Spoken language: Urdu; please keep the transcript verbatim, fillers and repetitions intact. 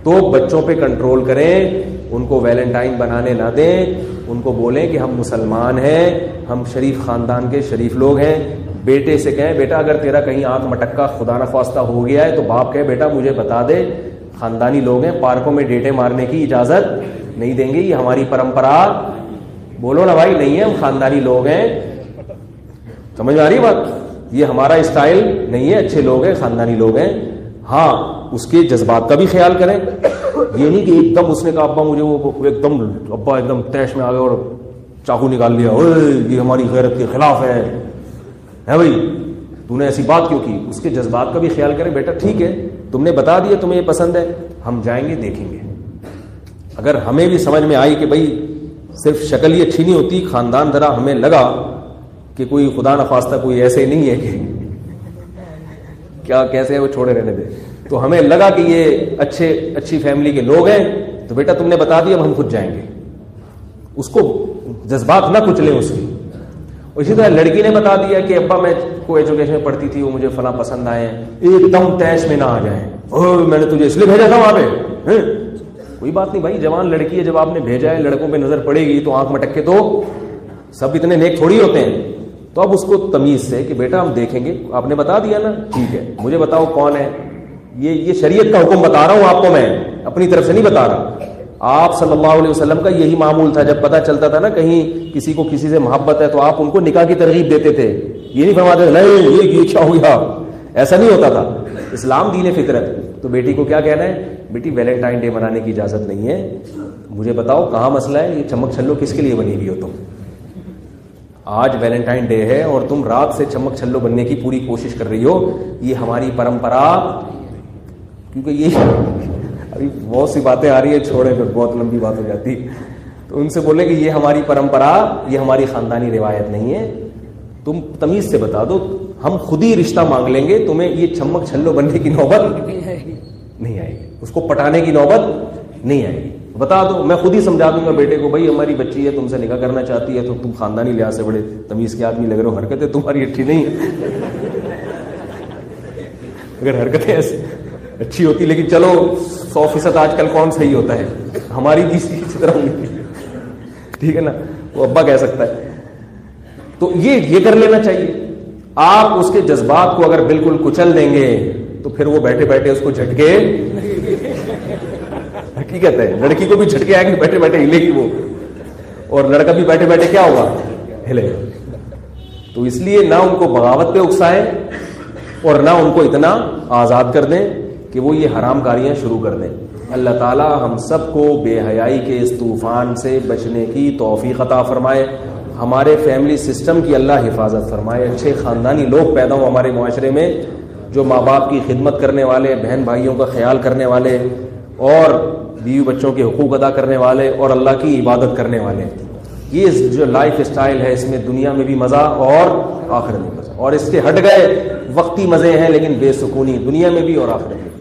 تو بچوں پہ کنٹرول کریں, ان کو ویلنٹائن بنانے نہ دیں, ان کو بولیں کہ ہم مسلمان ہیں, ہم شریف خاندان کے شریف لوگ ہیں. بیٹے سے کہیں بیٹا اگر تیرا کہیں آنکھ مٹکا خدا نخواستہ ہو گیا ہے تو باپ کہے بیٹا مجھے بتا دے, خاندانی لوگ ہیں, پارکوں میں ڈیٹے مارنے کی اجازت نہیں دیں گے, یہ ہماری پرمپرا, بولو نا بھائی, نہیں ہے, ہم خاندانی لوگ ہیں. سمجھ میں آ رہی بات؟ یہ ہمارا اسٹائل نہیں ہے, اچھے لوگ ہیں, خاندانی لوگ ہیں. ہاں اس کے جذبات کا بھی خیال کریں, یہ نہیں کہ ایک دم اس نے کہا ابا مجھے وہ ایک دم ابا ایک دم تیش میں آ گئے اور چاقو نکال لیا, یہ ہماری غیرت کے خلاف ہے ہے بھائی, تو نے ایسی بات کیوں کی. اس کے جذبات کا بھی خیال کریں, بیٹا ٹھیک ہے تم نے بتا دیا تمہیں یہ پسند ہے, ہم جائیں گے دیکھیں گے. اگر ہمیں بھی سمجھ میں آئی کہ بھائی صرف شکل ہی اچھی نہیں ہوتی, خاندان ذرا ہمیں لگا کہ کوئی خدا نخواستہ کوئی ایسے نہیں ہے کہ کیا کیسے ہے وہ چھوڑے رہنے دے, تو ہمیں لگا کہ یہ اچھے اچھی فیملی کے لوگ ہیں, تو بیٹا تم نے بتا دیا اب ہم خود جائیں گے. اس کو جذبات نہ کچلیں اس کی. اسی طرح لڑکی نے بتا دیا کہ ابا میں کو ایجوکیشن میں پڑھتی تھی, وہ مجھے فلاں پسند آئے ہیں, ایک دم تیش میں نہ آ جائیں, اوہ میں نے تجھے اس لیے بھیجا تھا وہاں پہ. کوئی بات نہیں بھائی, جوان لڑکی ہے, جب آپ نے بھیجا ہے, لڑکوں پہ نظر پڑے گی تو آنکھ مٹک کے تو سب اتنے نیک تھوڑی ہوتے ہیں. تو اب اس کو تمیز سے کہ بیٹا ہم دیکھیں گے, آپ نے بتا دیا نا ٹھیک ہے, مجھے بتاؤ کون ہے. یہ یہ شریعت کا حکم بتا رہا ہوں آپ کو, میں اپنی طرف سے نہیں بتا رہا. آپ صلی اللہ علیہ وسلم کا یہی معمول تھا, جب پتہ چلتا تھا نا کہیں کسی کو کسی سے محبت ہے تو آپ ان کو نکاح کی ترغیب دیتے تھے, یہ نہیں فرماتے نہیں یہ کیا ہو گیا, ایسا نہیں ہوتا تھا. اسلام دین فطرت. تو بیٹی کو کیا کہنا ہے, بیٹی ویلنٹائن ڈے منانے کی اجازت نہیں ہے, مجھے بتاؤ کہاں مسئلہ ہے, یہ چمک چھلو کس کے لیے بنی ہوئی ہو تم. آج ویلنٹائن ڈے ہے اور تم رات سے چمک چھلو بننے کی پوری کوشش کر رہی ہو, یہ ہماری پرمپرا. کیونکہ یہ ابھی بہت سی باتیں آ رہی ہے, چھوڑے پھر بہت لمبی بات ہو جاتی, تو ان سے بولے کہ یہ ہماری پرمپرا, یہ ہماری خاندانی روایت نہیں ہے, تم تمیز سے بتا دو, ہم خود ہی رشتہ مانگ لیں گے, تمہیں یہ چمک چھلو بننے کی نوبت نہیں آئے گی, اس کو پٹانے کی نوبت نہیں آئے گی. بتا دو, میں خود ہی سمجھا دوں گا بیٹے کو, بھائی ہماری بچی ہے, تم سے نکاح کرنا چاہتی ہے, تو تم خاندانی لحاظ سے بڑے تمیز کے آدمی لگ رہے ہو, حرکتیں تمہاری اچھی نہیں ہے. اگر حرکتیں ایسی اچھی ہوتی, لیکن چلو سو فیصد آج کل کون صحیح ہوتا ہے, ہماری بھی اسی طرح ہوگی, ٹھیک ہے نا, وہ ابا کہہ سکتا ہے. تو یہ یہ کر لینا چاہیے. آپ اس کے جذبات کو اگر بالکل کچل دیں گے تو پھر وہ بیٹھے بیٹھے اس کو جھٹکے, حقیقت ہے لڑکی کو بھی جھٹکے آئے گی, بیٹھے بیٹھے ہلے گی وہ, اور لڑکا بھی بیٹھے بیٹھے کیا ہوگا, ہلے گا. تو اس لیے نہ ان کو بغاوت پہ اکسائیں اور نہ ان کو اتنا آزاد کر دیں کہ وہ یہ حرام کاریاں شروع کر دیں. اللہ تعالی ہم سب کو بے حیائی کے اس طوفان سے بچنے کی توفیق عطا فرمائے, ہمارے فیملی سسٹم کی اللہ حفاظت فرمائے, اچھے خاندانی لوگ پیدا ہوں ہمارے معاشرے میں, جو ماں باپ کی خدمت کرنے والے, بہن بھائیوں کا خیال کرنے والے, اور بیوی بچوں کے حقوق ادا کرنے والے, اور اللہ کی عبادت کرنے والے. یہ جو لائف اسٹائل ہے, اس میں دنیا میں بھی مزہ اور آخرت میں مزہ, اور اس کے ہٹ گئے وقتی مزے ہیں لیکن بے سکونی دنیا میں بھی اور آخرت میں.